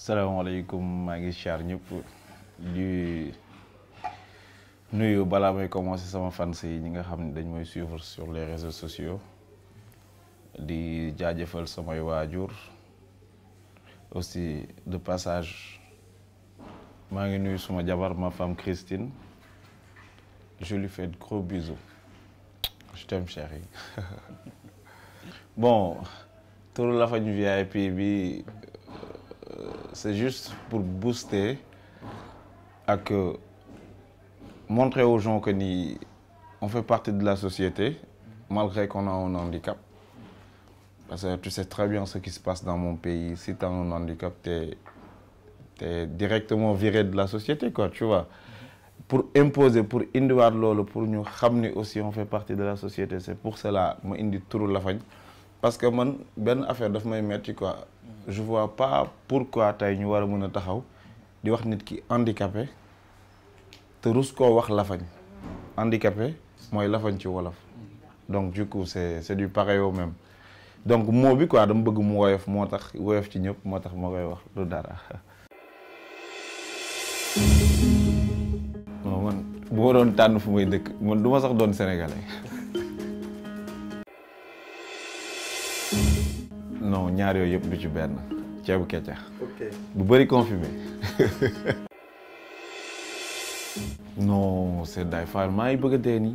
salaamaaleykum maa ngi char ñëpp di nuyu balaa may commencer sama fans yi ñi nga xam ne dañ may suivre sur les réseaux sociaux di jaajëfal samay waajur aussi de passage maa ngi nuyu suma jabar ma femme Christine je lui fais de gros bisous je t'aime chérie bon turu Lafagne VIP bi c'est juste pour booster et montrer aux gens que on fait partie de la société malgré qu'on a un handicap. Parce que tu sais très bien ce qui se passe dans mon pays. Si tu as un handicap, tu es directement viré de la société, quoi, tu vois. Pour imposer, pour individuer l'eau, pour nous ramener aussi, on fait partie de la société. C'est pour cela que je dis tout Lafagne. Parce que moi, ben affaire daf may metti quoi. Je vois pas pourquoi tay ñu wara mëna taxaw di wax nit ki handicapé te rus ko wax Lafagne. Handicapé moy Lafagne ci wolof. Donc du coup c'est du pareil au même. Donc mot bi quoi dama bëgg mu woyof motax woyof ci ñëpp motax ma koy wax du dara. Non man bu ma doon tànn fu may dëkk man duma sax doon sénégalais. Non ñaar yooyu yëpp du ci benn ceebu keccax. ok bu bëri confirmé. non c'est day faal maa ngi bëgg a dee nii.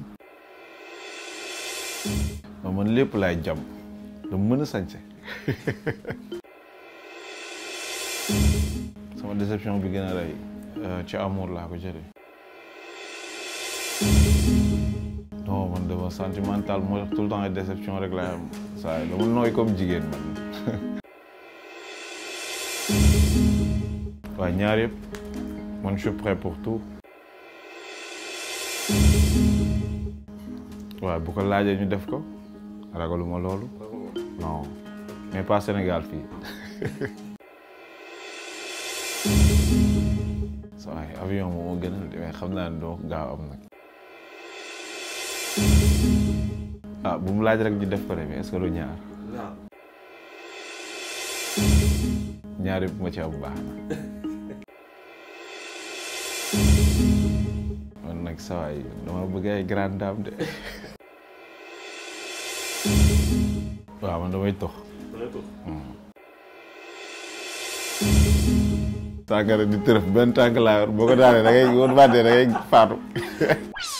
non man lépp laay jam dama mën a sañse. sama déception bi gën a rëy ci amour laa ko jëlee. non man dama sentimental moo tax tout le temps ay déception rek laay am saa yi dama nooy comme jigéen man. waaw ñaar yëpp man je suis prêt pour tout. waaw bu ko laajee ñu def ko ragaluma loolu. non mais pas Sénégal fii. sa waay avion moo gënal mais xam naa ne doo ko gaaw am nag. ah bu mu laaj rek ñu def ko de mais est-ce que du ñaar. ñaar yëpp ma ci am baax na. man nag saa waay dama bëgg ay grande dame de. waaw man damay tox. tàngara di tërëf benn tànk laa yor boo ko daanee da ngay woon bàddee da ngay faatu.